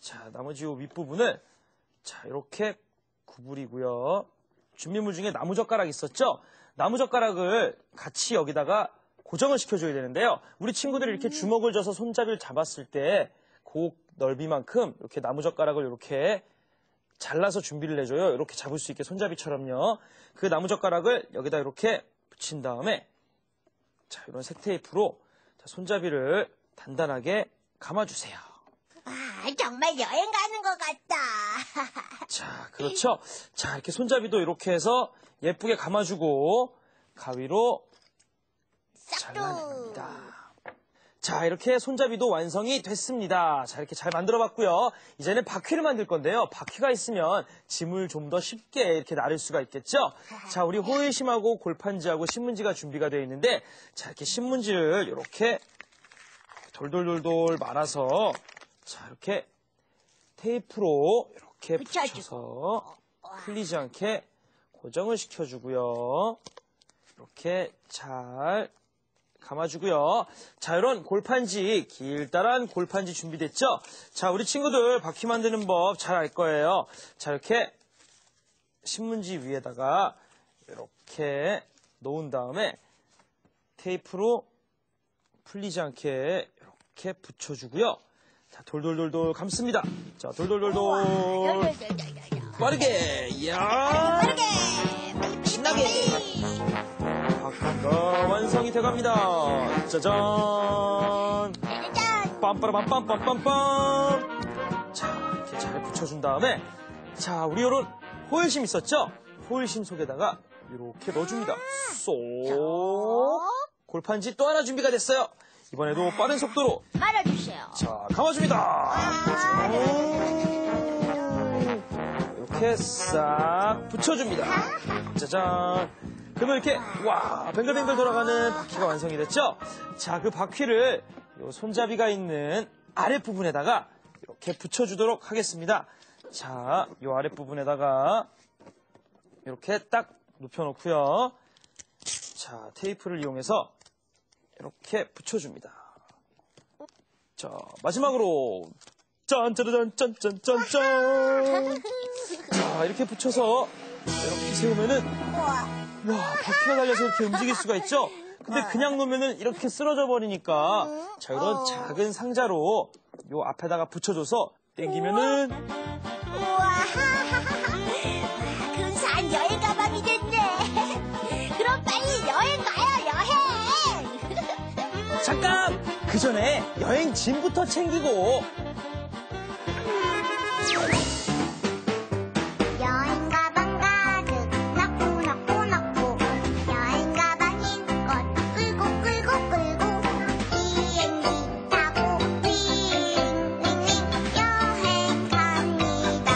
자, 나머지 요 윗부분을 자, 이렇게 구부리고요. 준비물 중에 나무젓가락 있었죠? 나무젓가락을 같이 여기다가 고정을 시켜줘야 되는데요. 우리 친구들이 이렇게 주먹을 져서 손잡이를 잡았을 때 그 넓이만큼 이렇게 나무젓가락을 이렇게 잘라서 준비를 해줘요. 이렇게 잡을 수 있게 손잡이처럼요. 그 나무젓가락을 여기다 이렇게 붙인 다음에 자, 이런 색테이프로 자, 손잡이를 단단하게 감아주세요. 와, 정말 여행 가는 것 같다. 자, 그렇죠. 자, 이렇게 손잡이도 이렇게 해서 예쁘게 감아주고 가위로 잘라냅니다. 자, 이렇게 손잡이도 완성이 됐습니다. 자, 이렇게 잘 만들어봤고요. 이제는 바퀴를 만들 건데요. 바퀴가 있으면 짐을 좀 더 쉽게 이렇게 나를 수가 있겠죠. 자, 우리 호일심하고 골판지하고 신문지가 준비가 되어 있는데 자, 이렇게 신문지를 이렇게 돌돌돌돌 말아서 자, 이렇게 테이프로 이렇게 붙여서 풀리지 않게 고정을 시켜주고요. 이렇게 잘 감아주고요. 자, 이런 골판지, 길다란 골판지 준비됐죠? 자, 우리 친구들 바퀴 만드는 법 잘 알 거예요. 자, 이렇게 신문지 위에다가 이렇게 놓은 다음에 테이프로 풀리지 않게 이렇게 붙여주고요. 자, 돌돌돌돌 감습니다. 자, 돌돌돌돌. 빠르게, 이야. 빠르게. 신나게. 바퀴가 완성이 돼갑니다. 짜잔. 빰빠라빰빰빰빰빰. 자, 이렇게 잘 붙여준 다음에 자, 우리 요런 호일심 있었죠? 호일심 속에다가 이렇게 넣어줍니다. 쏙. 골판지 또 하나 준비가 됐어요. 이번에도 빠른 속도로 말아주세요. 자, 감아줍니다. 이렇게 싹 붙여줍니다. 짜잔. 그러면 이렇게 와, 뱅글뱅글 돌아가는 바퀴가 완성이 됐죠? 자, 그 바퀴를 요 손잡이가 있는 아랫부분에다가 이렇게 붙여주도록 하겠습니다. 자, 요 아랫부분에다가 이렇게 딱 눕혀놓고요. 자, 테이프를 이용해서 이렇게 붙여줍니다. 자, 마지막으로 짠짜라짠짠짠짠짠. 자, 이렇게 붙여서 이렇게 세우면은 와, 바퀴가 달려서 이렇게 움직일 수가 있죠? 근데 그냥 놓으면은 이렇게 쓰러져 버리니까 자, 이런 작은 상자로 요 앞에다가 붙여줘서 당기면은 우와, 근사한 여행 가방이 됐네. 그럼 빨리 여행 가요, 여행. 잠깐! 그 전에 여행 짐부터 챙기고 여행 가방 가득 넣고 넣고 넣고 여행 가방인 것 끌고 끌고 끌고 비행기 타고 윙윙윙 여행 갑니다.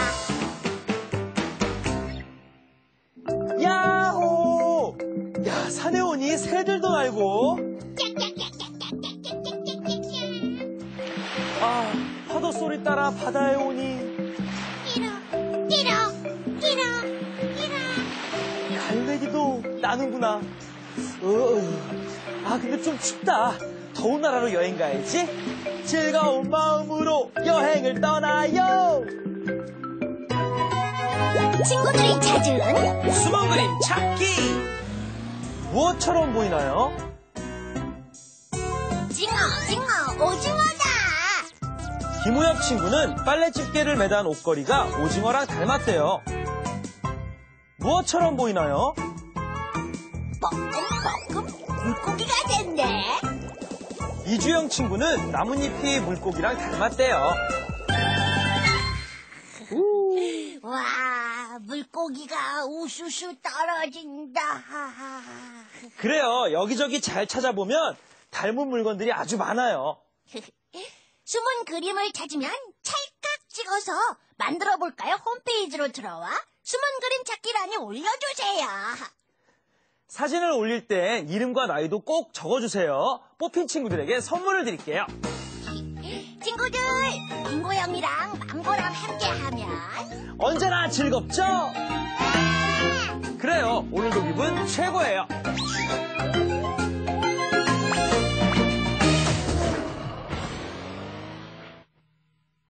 야호! 야, 산에 오니 새들도 날고 아, 파도 소리 따라 바다에 오니 갈매기도 나는구나. 아, 근데 좀 춥다. 더운 나라로 여행 가야지. 즐거운 마음으로 여행을 떠나요. 친구들이 찾은 수만 그림 찾기. 무엇처럼 보이나요? 징어 오징어다. 김우엽 친구는 빨래 집게를 매단 옷걸이가 오징어랑 닮았대요. 무엇처럼 보이나요? 뻐끔뻐끔 물고기가 됐네. 이주영 친구는 나뭇잎이 물고기랑 닮았대요. 와, 물고기가 우수수 떨어진다. 그래요. 여기저기 잘 찾아보면 닮은 물건들이 아주 많아요. 숨은 그림을 찾으면 찰칵 찍어서 만들어 볼까요? 홈페이지로 들어와 숨은 그림 찾기란에 올려주세요. 사진을 올릴 땐 이름과 나이도 꼭 적어주세요. 뽑힌 친구들에게 선물을 드릴게요. 친구들, 빙고 형이랑 망고랑 함께하면 언제나 즐겁죠? 그래요. 오늘도 기분 최고예요.